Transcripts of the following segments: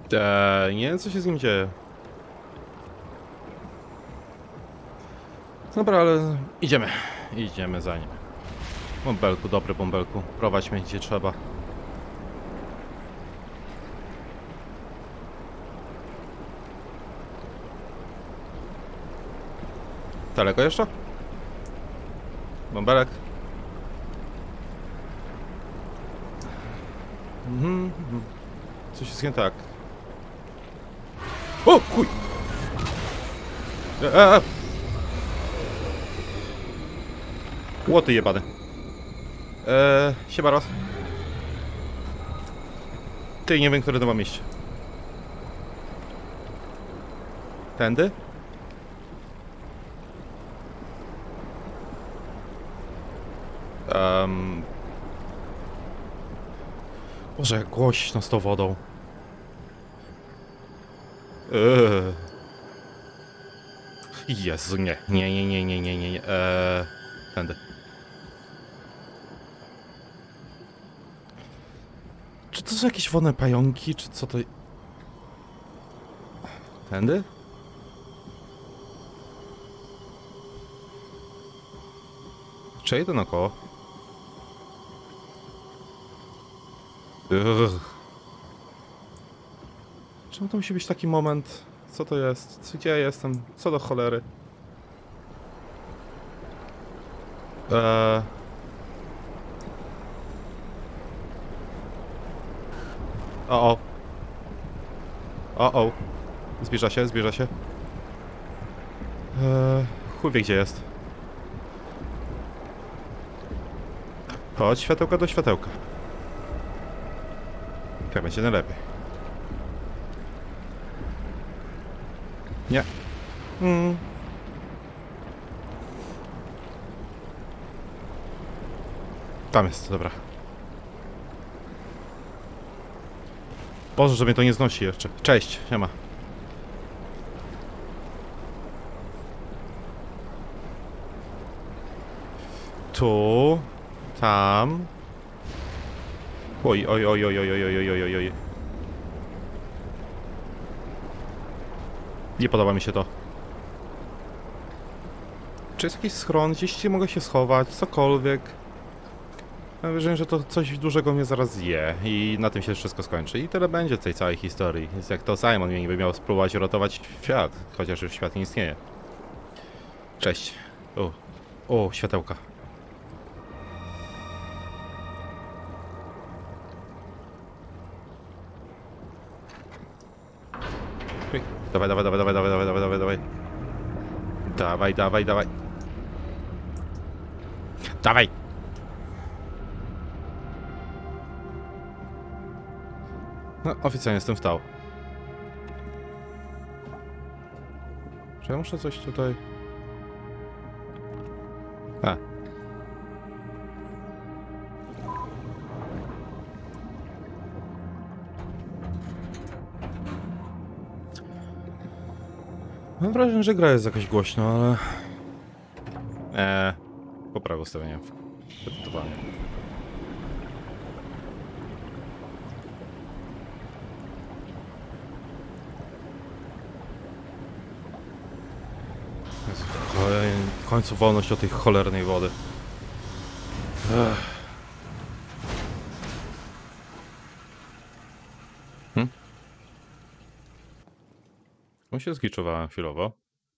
Nie wiem, co się z nim dzieje. Dobra, ale idziemy. Idziemy za nim. Bąbelku, dobry bąbelku. Prowadź mnie gdzie trzeba. Daleko jeszcze? Bąbelek. Coś jest nie tak. O, chuj! Łoty jebane. Siema raz. Ty, nie wiem, który to mam iść. Tędy? Boże, jak głośno z tą wodą. Jezu, nie. Nie. Tędy. Czy to są jakieś wodne pająki, czy co to... Tędy? Czy idę naokoło? Czemu to musi być taki moment? Co to jest? Gdzie ja jestem? Co do cholery? O. Zbliża się. Chuj wie, gdzie jest. Chodź, światełka do światełka. Tak będzie najlepiej. Nie. Tam jest, dobra. Boże, że mnie to nie znosi jeszcze. Cześć, siema. Tu. Tam. Oj. Nie podoba mi się to. Czy jest jakiś schron? Gdzieś mogę się schować? Cokolwiek. Mam wrażenie, że to coś dużego mnie zaraz zje i na tym się wszystko skończy. I tyle będzie tej całej historii. Jest jak to Simon mnie niby miał spróbować ratować świat, chociaż już świat nie istnieje. Cześć. O, światełka. Dawaj. Dawaj! No, oficjalnie jestem w tał. Czy ja muszę coś tutaj... Mam wrażenie, że gra jest jakaś głośno, ale... Poprawię ustawienia w edytowaniu. W końcu wolność od tej cholernej wody. On się zgliczowałem chwilowo.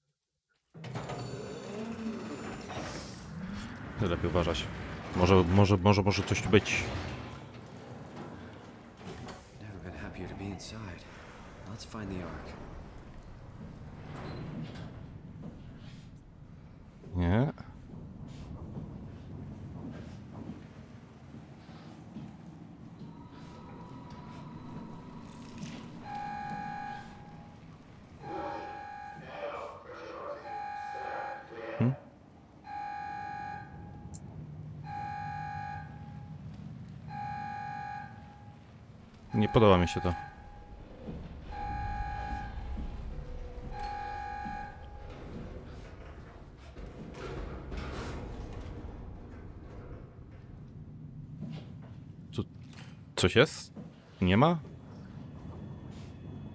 Lepiej uważać. Może coś tu być. Nie. Nie podoba mi się to. Coś jest? Nie ma?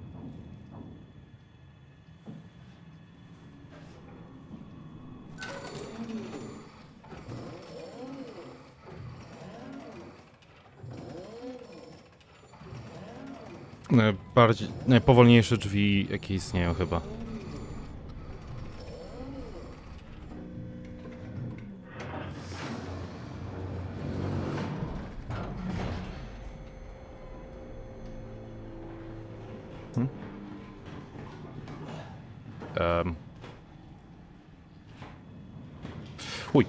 Najpowolniejsze drzwi, jakie istnieją chyba. Uj.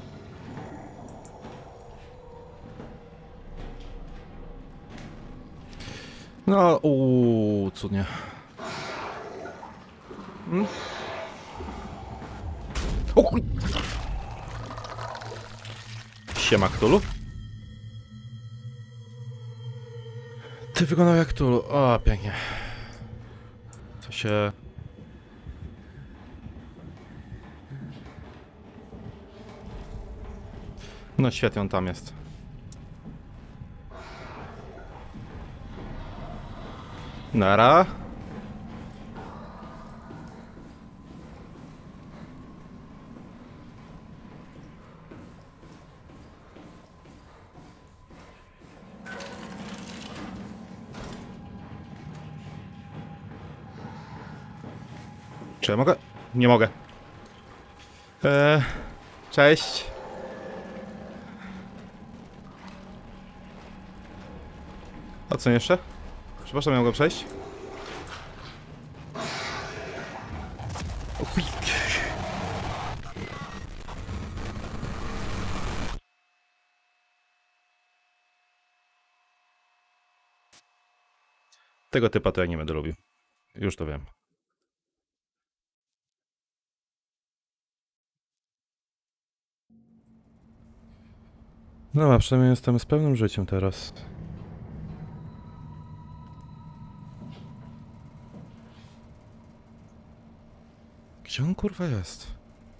No, cudnie. O chuj! Siema, Cthulhu. Ty wyglądał jak Cthulhu. O, pięknie. Co się... No świetnie, on tam jest. Nara. Czy ja mogę? Nie mogę. Cześć. A co jeszcze? Przepraszam, ja mogę przejść? O chuj. Tego typa to ja nie będę lubił. Już to wiem. No, a przynajmniej jestem z pełnym życiem teraz. Gdzie on kurwa jest?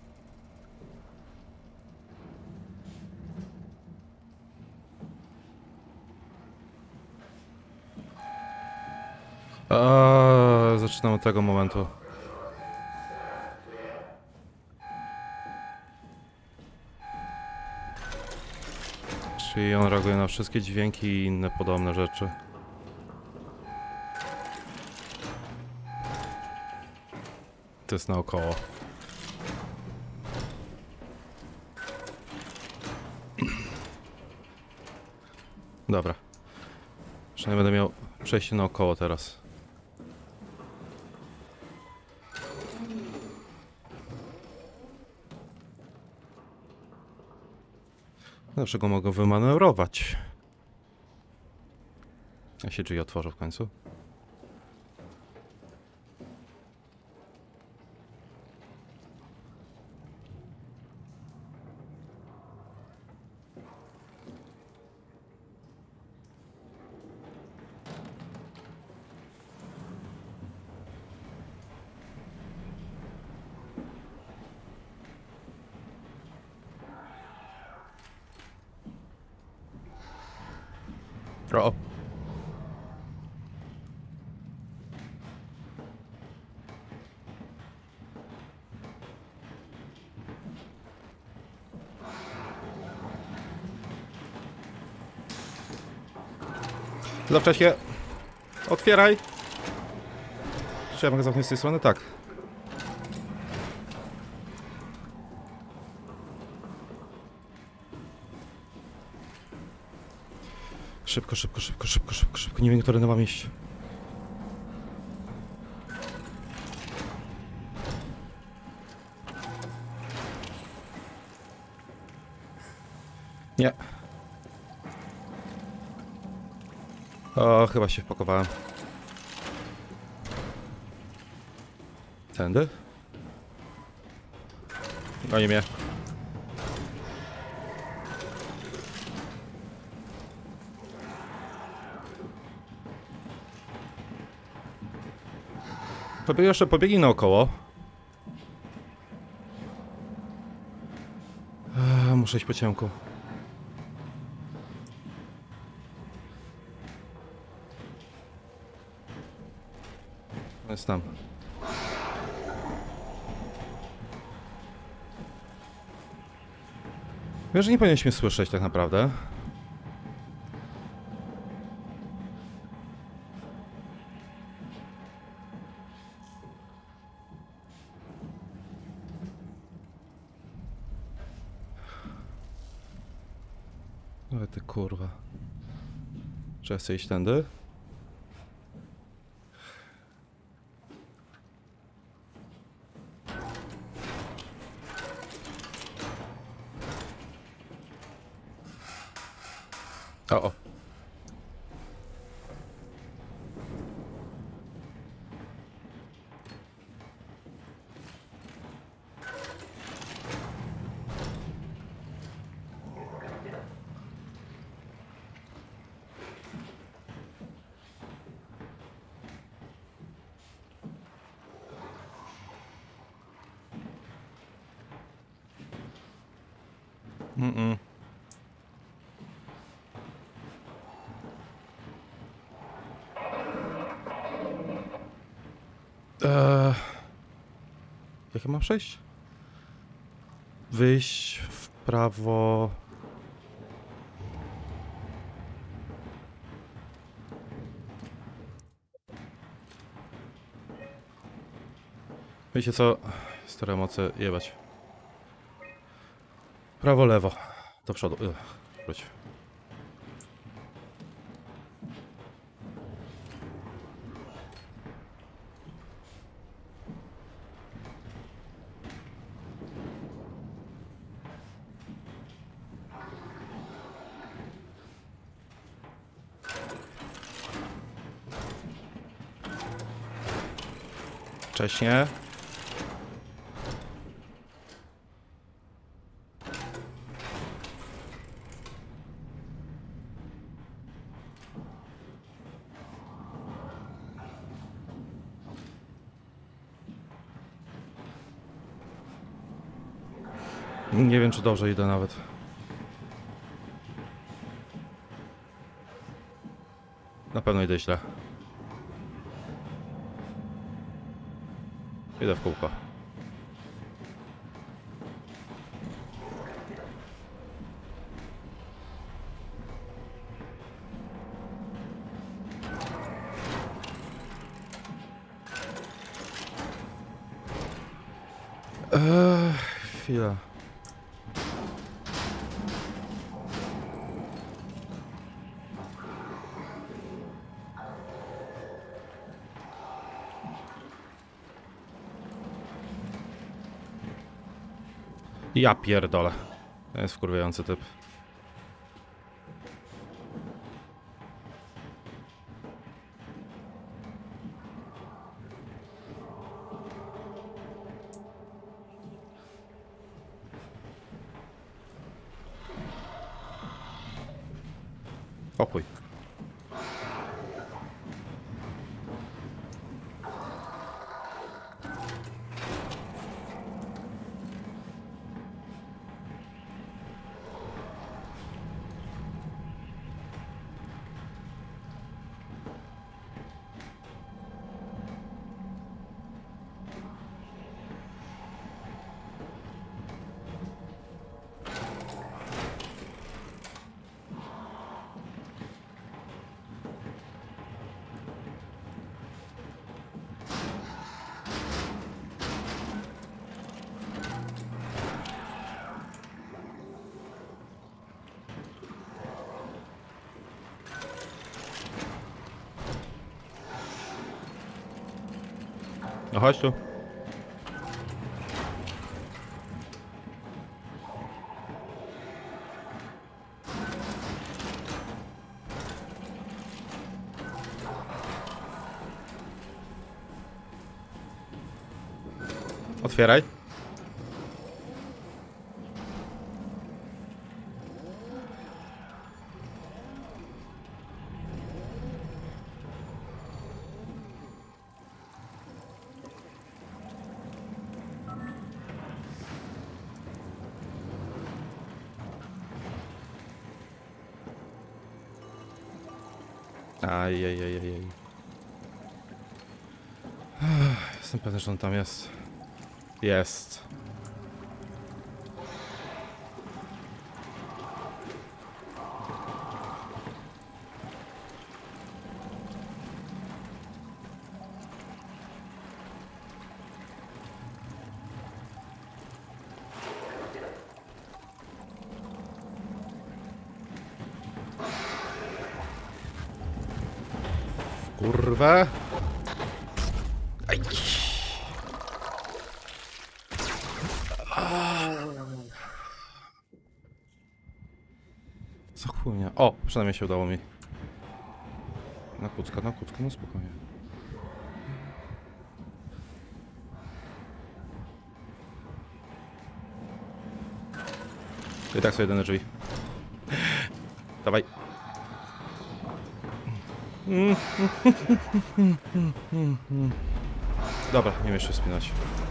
Zaczynam od tego momentu. Czyli on reaguje na wszystkie dźwięki i inne podobne rzeczy. To jest naokoło. Dobra. Przynajmniej będę miał przejście naokoło teraz. Zawsze go mogę wymanewrować. Jak się drzwi otworzą w końcu. O. Za wcześnie. Otwieraj. Czy ja mogę zamknąć z tej strony? Tak. Szybko, szybko, szybko, szybko, szybko, szybko. Nie wiem, którędy mam iść. Nie. O, chyba się wpakowałem. Tędy? Goni mnie. Jeszcze pobiegnij naokoło. Muszę iść po ciemku. Jest tam. Wiesz, że nie powinieneś mnie słyszeć tak naprawdę. kurwa. Czy ja chcę iść tędy? O. Jak ja mam przejść? Wyjść w prawo. Wiecie co? Stare moce jebać. Prawo, lewo. Do przodu. Wróć. Wcześniej. Nie wiem, czy dobrze idę nawet. Na pewno idę źle. Idę w kółko. Chwila. Ja pierdolę. To jest wkurwiający typ. O chuj. No chodź tu. Otwieraj. Ajajajajaj. Jestem pewny, że on tam jest. Jest. Kurwa. Aj. Co chujnia? O, przynajmniej się udało mi. Na kucka, no spokojnie. I tak są jedyne drzwi. Dawaj. Dobra, nie wiem jeszcze spinać.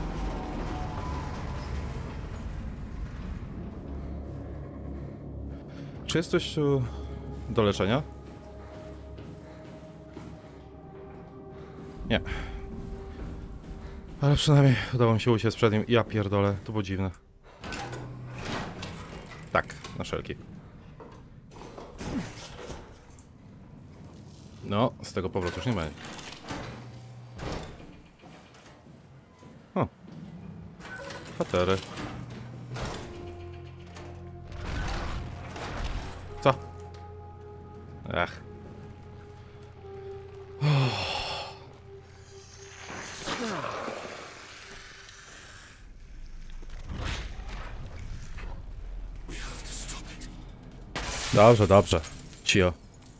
Czy jest coś tu do leczenia? Nie. Ale przynajmniej udało mi się uciec przed nim. Ja pierdolę, to było dziwne. Tak, na wszelki. No, z tego powrotu już nie będzie. O. Patery. Co? Ach. Dobrze, dobrze. Cio.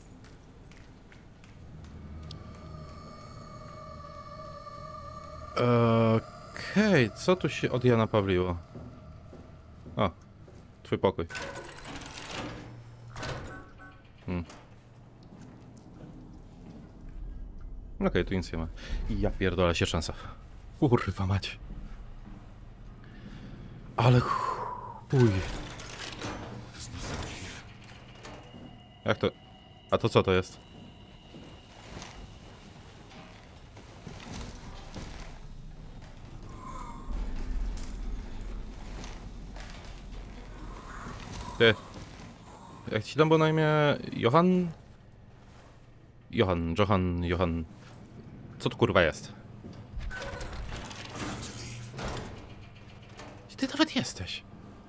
Okej, co tu się od Jana Pawliło? O, twój pokój. Okej, tu nic nie ma. I ja pierdolę się szansa. Kurwa mać. Ale chuj. Jak to? A to co to jest? Ty. Jak ci tam było na imię? Johan? Johan. Co tu kurwa jest? Gdzie ty nawet jesteś?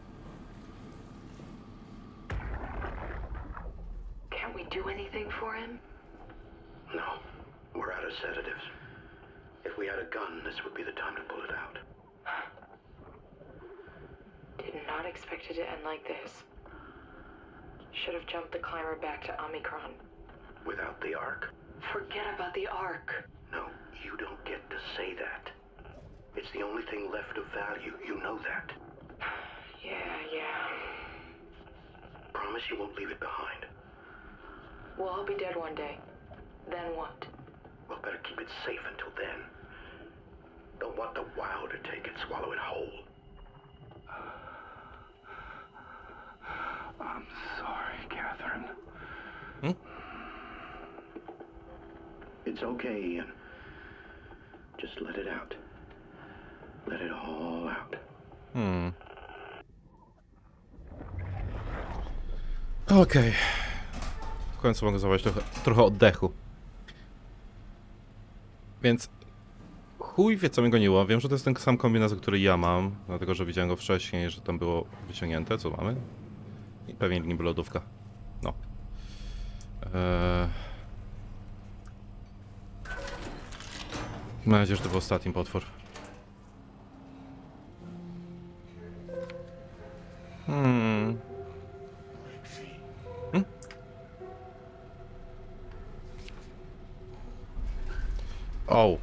Can't we do anything for him? No, we're out of sedatives. If we had a gun, this would be the time to pull it out. Did not expect it to end like this. Should have jumped the climber back to Omicron. Without the Ark? Forget about the Ark. No, you don't get to say that. It's the only thing left of value, you know that. Yeah. Promise you won't leave it behind. Well, I'll be dead one day. Then what? Well, better keep it safe until then. Don't want the Wild to take it, swallow it whole. I'm sorry, Catherine. It's okay, Ian. Just let it out. Let it all out. Okej. W końcu mogę złapać trochę oddechu. Więc chuj wie co mnie goniło. Wiem, że to jest ten sam kombinezon, który ja mam. Dlatego, że widziałem go wcześniej, że tam było wyciągnięte. Co mamy? I pewnie niby lodówka. No. Mam nadzieję, że to był ostatni potwór. O.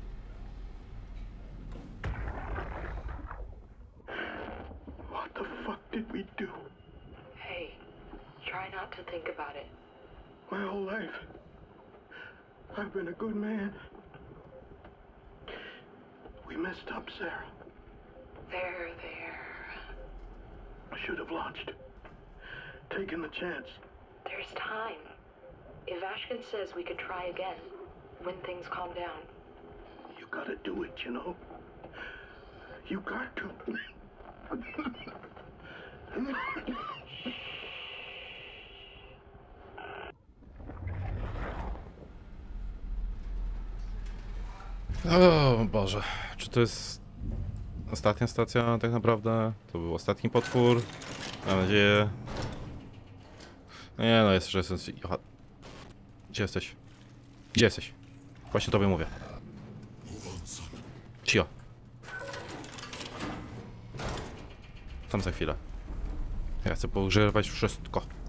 What the fuck did we do? Hey, try not to think about it. My whole life, I've been a good man. We messed up, Sarah. There. I should have launched. Taken the chance. There's time. If Ashkin says we could try again, when things calm down. You gotta do it, you know? You got to. O Boże, czy to jest ostatnia stacja tak naprawdę? To był ostatni potwór? Mam nadzieję. No nie no, jest, że jest... Gdzie jesteś? Gdzie jesteś? Właśnie tobie mówię. Cio. Tam za chwilę. Ja chcę pogrzewać wszystko.